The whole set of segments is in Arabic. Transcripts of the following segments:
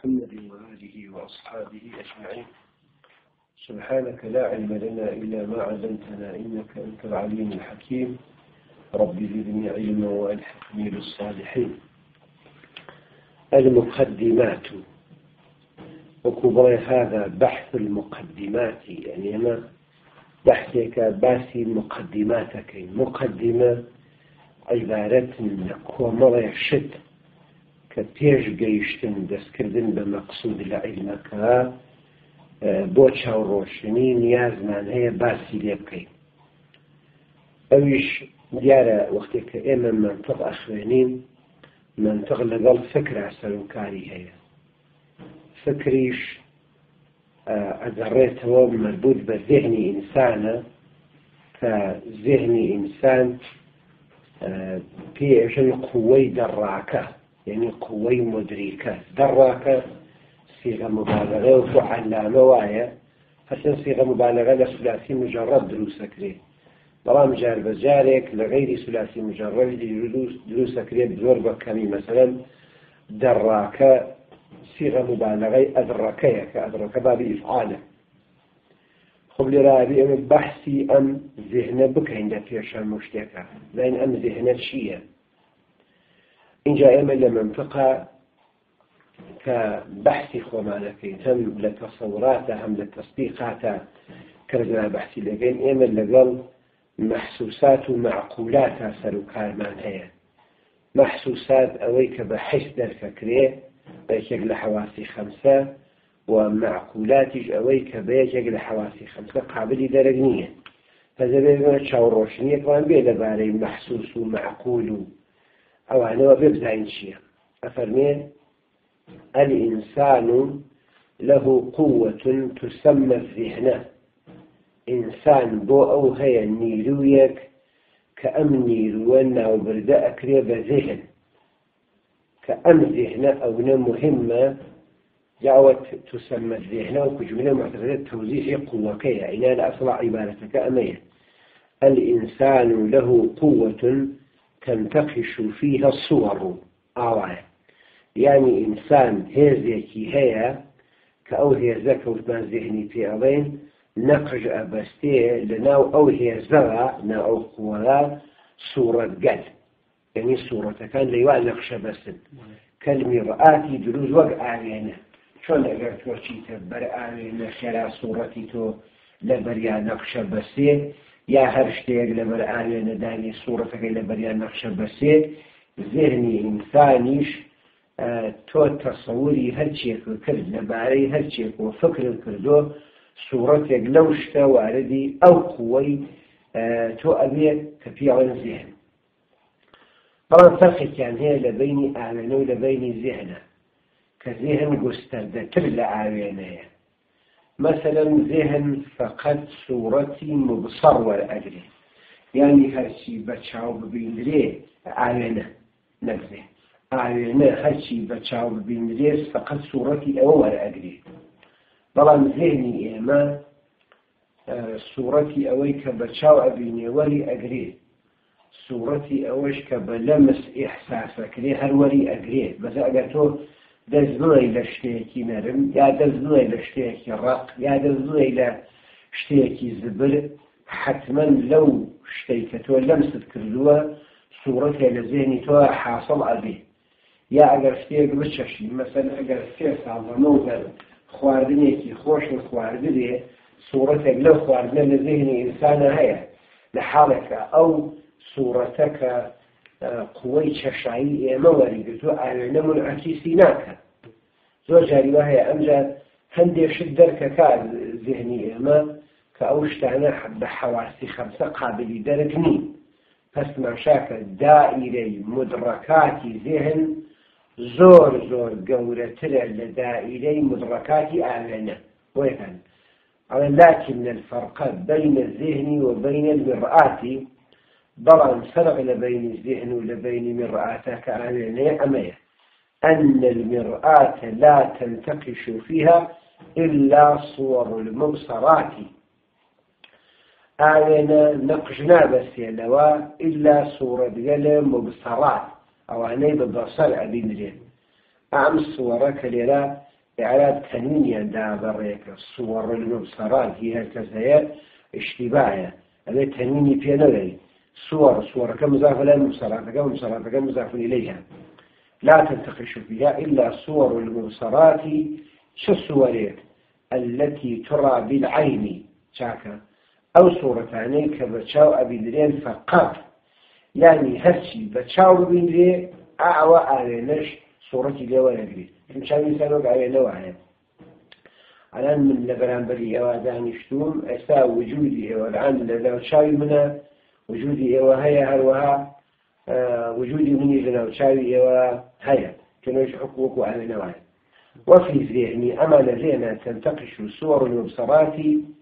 محمد وآله وأصحابه أجمعين. سبحانك لا علم لنا إلا ما علمتنا إنك أنت العليم الحكيم. رب زدني علما وألحقني بالصالحين. المقدمات وكبر هذا بحث المقدمات، يعني أنا بحثك باسي مقدماتك. مقدمة عبارة كومر شد كبيش جيشتن دسكردن بمقصود لعلمك بوچا وروشني نيازمان هي باسي ليبكي اويش ديارة وقتك اما منطق اخوانين منطق لقل فكرة سلوكاري هي فكريش أدريته مربوط بذهني إنسان كذهني إنسان في عشان قوي دراكة، يعني قوي مدركة. دراكة صيغة مبالغة وفعل وايا حسن صيغة مبالغة لثلاثي مجرد دروس كريه طبعا جار بجارك لغير ثلاثي مجرد دروس كريه بزور بكامي مثلا دراكة صيغة مبالغة أدركية كأدرك بابي إفعاله. خب لرابي أم بحثي أم ذهن بك عند فيشان مشتكى لأن أم ذهن شيئا إن جاء أم لمنطقة كبحثي خومانكين هم لتصورات هم لتصديقات كرجنا بحثي لكن أم لقل محسوسات ومعقولات سلوكان من هي محسوسات أويك بحث الفكرية بيشك لحواسي خمسة ومعقولاتش أويك بيشك لحواسي خمسة قابل درجنية. هذا بيبقى شعور روشنية كمان بيدا باري محسوس ومعقول أو أنا بيبزعين شيء. أفرمين الإنسان له قوة تسمى الذهن. إنسان بو أو هي النيلويك كأم نيلونا وبرداء كريب ذهن كأم ذهن أو مهمة جاوت تسمى الذهن وكجملة معتقدة توزيع قوة كيا إلى أصلع عبارتك أمية. الإنسان له قوة تنتقش فيها الصور يعني إنسان هزيكي هي كأو هي زكوت ما ذهني في أبين نقج أبستيه لناو أو هي زرع ناو قوة صورة قلب، يعني صورة كان ليوع نقش بسن كالمرآة دروز وقع علينا شون أقر توشي تبر علينا خلا صورتي تو لبريا نقش بسين يا هرشتيق لبر علينا داني صورتك لبريا نقش بسين ذهني إنسانيش تو تصوري هالشيء كرد لباري هالشيء وفكر كردو صورتك لوشتا واردي أو قوي تو أبي كفيع الذهن. طبعا فرق كان هي لبيني أعلنه لبيني ذهنه كذهن قستردة تبلع أعلنه مثلا ذهن فقد صورتي مبصر والأجري يعني هالشي بتشاو ببيندري أعلنه نفسه أعلنه هالشي بتشاو ببيندري فقد صورتي أول أجري. طبعا ذهني إيمان صورتي أويك بتشاو أبيني ولي أجري صورتي أوش كبلمس إحساسك ليه هالوري أجريه بس أجتو دزنوي لشتيكي نرم يا دزنوي لشتيكي رق يا دزنوي لشتيكي زبل حتما لو شتيكتو لمست كردوها صورتي لذهني تو حاصل أبيه يا أجر شتيك بتششي مثلا أجر شتيك على موزر خواردنيكي خوش الخواردني صورتك لو خواردنا لذهني إنسان هيا لحالك أو صورتك قوي ششعي موري قلتو أعلن منعكسيناك زوجة رواية أمجد هندي شدرك كان ذهني إما كأوشتانا بحواسي خمسة قابل درجنين بس ما شاك دائري مدركاتي ذهن زور قورة لدائري مدركاتي أعلنه ويفن لكن الفرق بين الذهن وبين المرآة ضرا فرق لبين الذهن ولبين مرآتك أعلنه أميه أن المرآة لا تنتقش فيها إلا صور المبصرات أعلن نقشنا بس يلوا إلا صورة المبصرات أو عني ببصر أبين رين أعم صورك للا إعراب تنوين دا بريك الصور المبصرات هي هالكزايا اشتباهية هذا تنويني في نوعي صور كمضافة لا المبصرات كمضاف إليها لا تنتقش فيها إلا صور المبصرات شو الصورات التي ترى بالعين شاكا أو صورتان كبتشاو أبيدرين فقط يعني هرشي بتشاو بيدرين أعوى آلينش صورتي ليوانا قريب مشان يسألوك على نوعها الآن من لبرانبري أوادان يشتوم أسا وجودي والآن لو شاوي منا وجودي وهي هروها وجودي مني لو شاوي وهي كانوا يحقوكوا على نوعها وفي ذهني أما لذهنا تنتقش صور المبصرات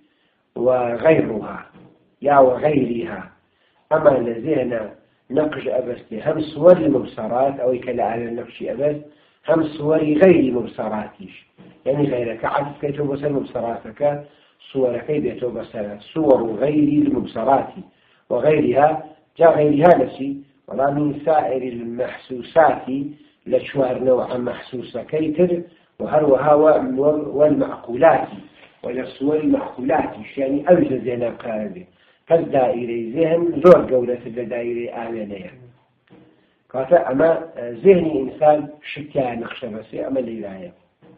وغيرها يا وغيرها أما لذهنا نقش أبس هم صور المبصرات أو يكلا على النقش أبس هم صور غير مبصراتش يعني غيرك عدد كي تبصر مبصراتك صور كي بيتبصر صور غير المبصرات وغيرها جاء غيرها نفسي ولا من سائر المحسوسات لشوار نوع محسوسة كيتر وهروها والمعقولات والصور المعقولات يعني أوجد ذهنا قاربه كالدائري ذهن زور قولة الدائري آلانية كاتا أما ذهني إنسان شكا نقشة بس أما الليلاية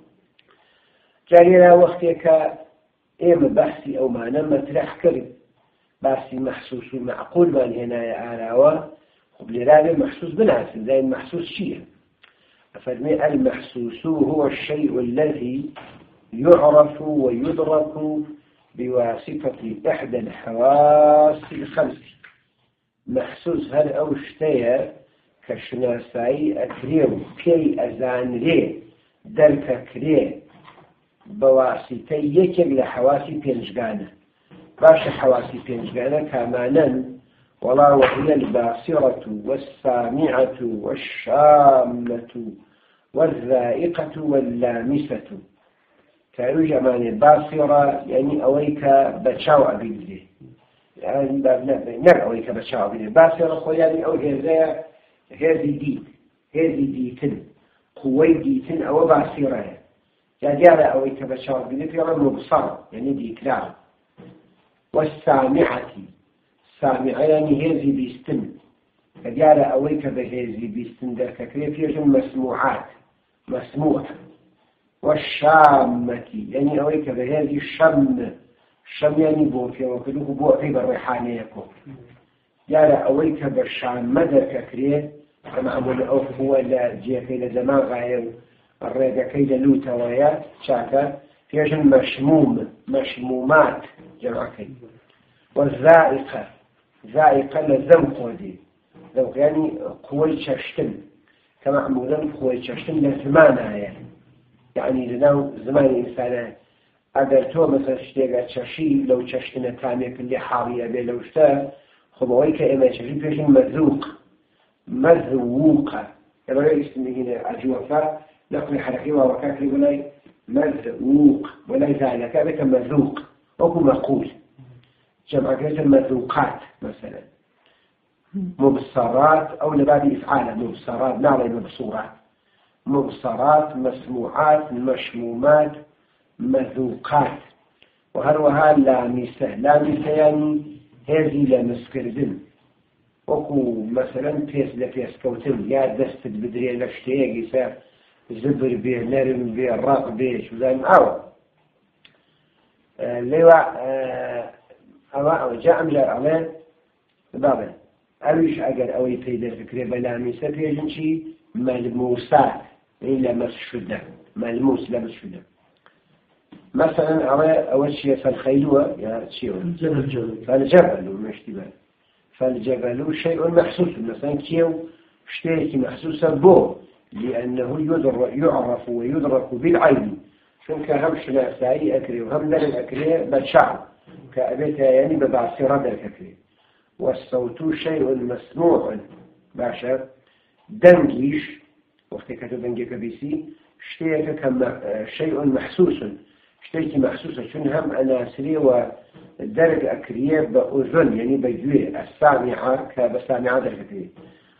جارينا وقتك إما بحثي أو ما نما ترح كرب بحثي محسوس ومعقول من هنا آلاوة وبالرابع محسوس بناس زي المحسوس شيء أفرمي المحسوس هو الشيء الذي يعرف ويدرك بواسطة إحدى الحواس الخمس محسوس هل أو شتيا كشناساي أكريو كي أزان ري درك كري بواسطة يكب لحواسي بينجغانا باش حواسي بينجغانا كامانا ولا وهي الباصرة والسامعة والشامة والذائقة واللامسة كانوا جمعني باصرة يعني أويك بتشاو أبيدي يعني نر أويك بتشاو أبيدي باصرة خو يعني أو هذه ديتن قوي ديتن أو باصرة يعني أويك بتشاو أبيدي في مبصر يعني ديكلا والسامعة سامعة يعني هذه بيستن يعني أويك بهذه بيستن درك كيف يجن مسموعات مسموع والشامة يعني أويك بهذه الشم يعني بوكي وكذوك بوكي بالريحانة يكون يعني أويك بالشامة درك كريه كما أقول أوف هو اللي جيه كيلا دماغ الرقة كيلا لوتا ويا شاكا فيجن مشمومات جمع كيلا والذائقة ذائقة لذوق ودي ذوق يعني قوي ششتن كما عمولا قوي ششتن لزمانها يعني لناو زمان الإنسان أقل تو مثلا شتيقات ششي لو ششتنا تامي كل حاوية بي لو شتا خبويك إما ششي فيشن مذووقة كما يسمى هنا الجوفة نقل حركي ووكاكي ولاي مذووق ولاي ذلك بك مذوق وكو مقول جمع كيسا مذوقات مثلا مبصرات أو لبعض إفعال مبصرات نعلي مبصورات مبصرات مسموعات مشمومات مذوقات وهروها لامسة يعني هذه لمسكردن وكو مثلا بيس كوتن يا دست بدري لشتيق يسا زبر بيه نرم بيه راق بيه شو ذا معاو أو جاء مجال عليه بابا أويش أجر أوي فيدا فكرة بلامسة فيجنشي ملموسات إلا مسشدة ملموس لا مسشدة مثلا أول شيء فالخيلوة يا شيء فالجبل ومشتبه فالجبل شيء محسوس مثلا كيو شتيك محسوسة بو لأنه يعرف ويدرك بالعين شنك هم شناساي أكري وهم دل الأكري بشعر كأبيتها يعني ببعصرة الأكري والصوت شيء مسموع باشا دنجيش وقت كتب دنجيك بيسي شتيك كم شيء محسوس شتيك محسوسة شنهم أناسري ودرج أكريه بأذن يعني بجوية السامعة كبسامعة درجتين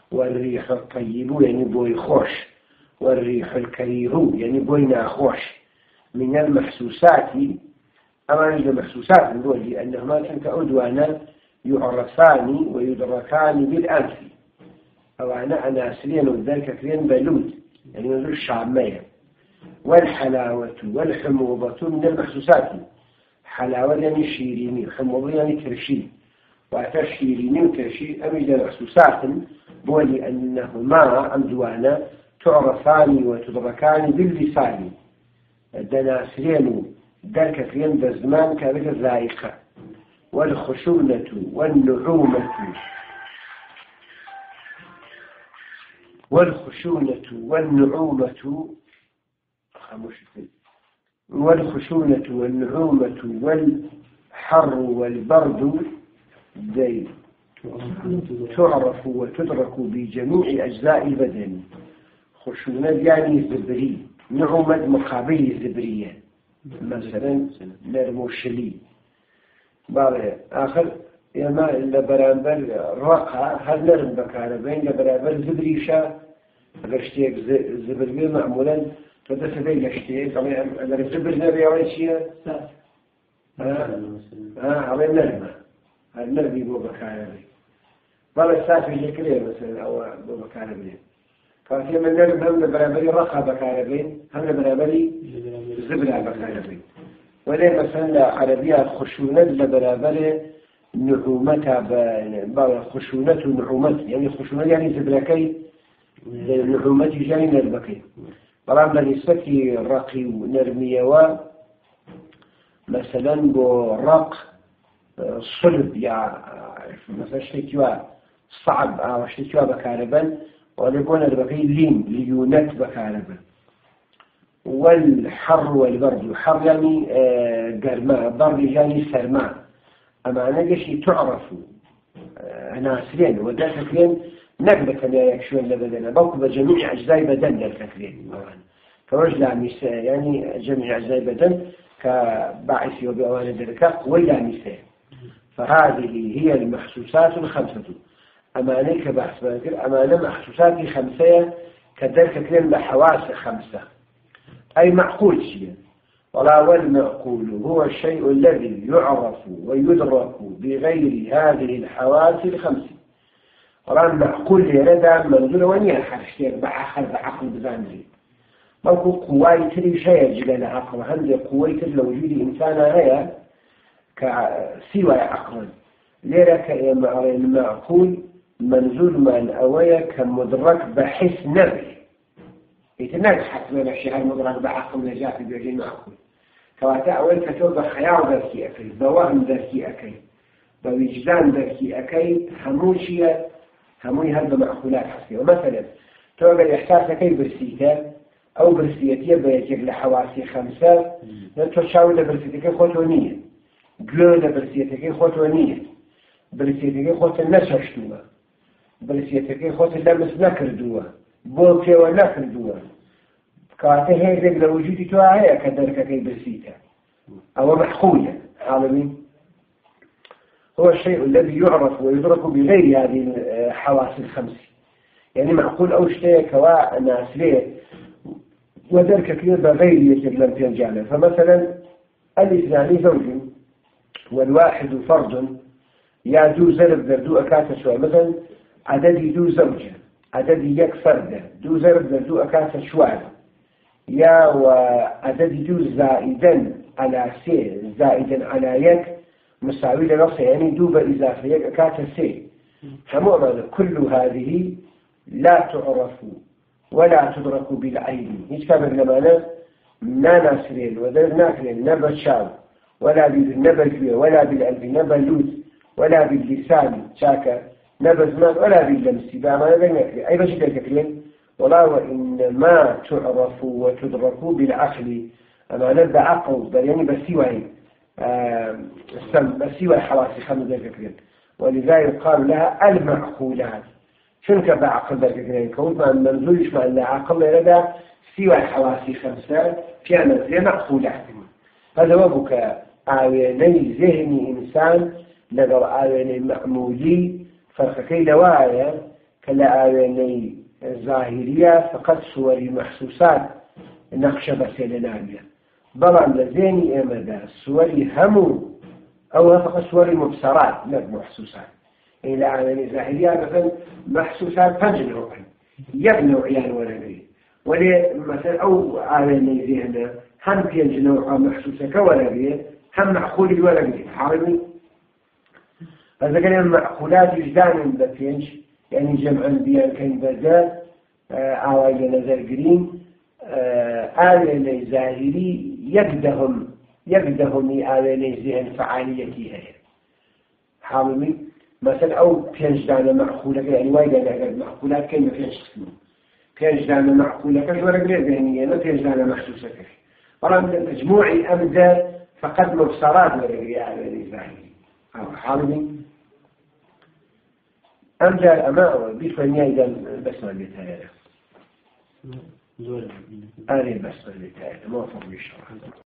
والريح الطيب يعني بوي خوش والريح الكريه يعني بوي ناخوش من المحسوسات أما من المحسوسات نقول لأنهما تلك أدوانا يعرفان ويدركان بالأنف أو أنا أناسلين وذلك كرين بلود يعني نقول الشعمية والحلاوة والحموضة من المحسوسات حلاوة يعني شيريني حموضة يعني ترشي وتشيريني وترشي أمج المحسوسات بولي أنهما أمدوانا تعرفان وتدركان باللسان الدناسلين ذلك كرين بزمان كذلك الذائقة والخشونة والنعومة والنعومة والحر والبرد دي تعرف وتدرك بجميع أجزاء البدن. خشونة يعني زبري، نعومة مقابل زبرية مثلا نرموشلي بعض آخر يما لبرامبر رقع هل نرم بكاربين لبرامبر زبريشا غشتيك زبرية معمولا فدس بين غشتيك أنا الزبر نبي أول شيء على النرمة النرمي بو بكاربين بعض السافي شكلية مثلا أو بو بكاربين فكما نرم هم لبرامبر رقع بكاربين هم لبرامبر زبرة بكاربين وليه مثلا عربية خشونة لبرابر نعومتها خشونة ونعومت يعني خشونة يعني زبلكي نعومتي جاي نربكي برام لنسبتي رقي ونرمية مثلا برق صلب يعني مثلا شتيوا صعب أو شتيوا بكاربا وليكون البقي ليونت بكاربا والحر والبرد الحر يعني قرماء البرد يعني سرماء أما أنا قشي تعرف ناسلين ودالتكلين نقبة لا يكشون لبدنا بوك بجميع أجزاء بدن دالتكلين كرجل عميساء يعني جميع أجزاء بدن كباعث وبأوان دركاق ولا عميساء فهذه هي المحسوسات الخمسة أما أنا كبحث أما أنا محسوساتي خمسة كدالتكلين بحواس خمسة أي معقول شيء ولا والمعقول هو الشيء الذي يعرف ويدرك بغير هذه الحواس الخمس ولا المعقول لدى منزول ونيا حرشتين بعقل بزانزي مالكو قواي تري شيء جلال عقل هندي قواي تري لوجود إنسان هي كسوى عقل ليرك المعقول منزول من أويا كمدرك بحس نبي يتنجح من الشيء المدرك بعقل نجاة بيجين معقول كواتا أول كتوب خيار دركي أكي بوهم دركي أكي بوجدان دركي أكي هموشية هموي هذا معقولات حسي ومثلا توقع الإحساس أكي برسيتا أو برسيتية بيجيك لحواسي خمسة نتوشاوي لبرسيتكي خوتونية قلو لبرسيتكي خوتونية برسيتكي خوت النششتوها برسيتكي خوت اللمس نكردوها بوكي ونكردوها كواتا هي لو وجودي توها هي كذلك كي برسيتا أو محقولة عالمين هو الشيء الذي يعرف ويدرك بغير هذه الحواس الخمس يعني معقول أو شيء كواء ناسليه وذلك كثير بغير يجب لم تنجعله فمثلا الاثنان زوج والواحد فرد يا دو زرب دردو أكاسة شوي مثلا عددي دو زوجة عددي يك فردة دو زرب دردو أكاسة شوي يا وعددي دو زائدا على سي زائدا على يك مساوي لنفسه يعني دو بإضافة يك أكاسة سي فمؤمن كل هذه لا تعرف ولا تدرك بالعين هيش كابر لمانا ناسرين وذل ناكرين نبا شاب ولا بالنبا الفيه ولا بالقلب نبا لوت ولا باللسان شاكا نبا زمان ولا باللمس بأمانة بينك أي بشي تكرين ولا وإنما تعرف وتدرك بالعقل أمانة بعقل بل يعني بسيوة الحواس خمس ذلك ولذلك قال لها المعقولات شنك بعقل ذلك كون ما منزولش مع العقل لدى سوى الحواس خمسة كانت زي معقولات هذا وابك آواني ذهني إنسان لدى آواني معمولي فرقكي لوايا كلا آواني ظاهرية فقط صور محسوسات نقشة بسيلنامية بلان لزيني إمدا سوري همو أو فقط سوري مبصرات لا محسوسات إلى عالم ظاهرية مثلا محسوسات فجر يبنوا عيان ولدي ولي مثلا أو عالم ذهنه هم بينجنوا محسوسة كولدي هم معقول ولدي حارمي هذا كان معقولات وجدان بفينش يعني جمعا بيان كان بذات عوائل نظر قرين آلين ظاهري يقدهم آلين ذهن فعاليتي هي حارمي مثلا أو بينش دانا معقولة يعني وايدا معقولات كلمة بينش اسمه بينش دانا معقولة كش ولا قريب ذهنية ما بينش دانا محسوسة كش طبعا مجموعي أمدى فقد مبصرات ولا قريب آلين ظاهري حارمي أمجد أمامه بيفني أيضا البسمة البتاية. أنا البسمة البتاية موافق بالشرع.